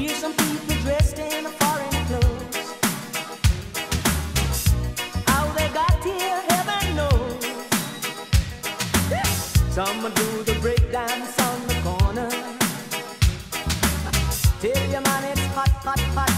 Hear some people dressed in foreign clothes. How they got here, heaven knows. Some do the breakdance on the corner. Tell your man it's hot, hot, hot.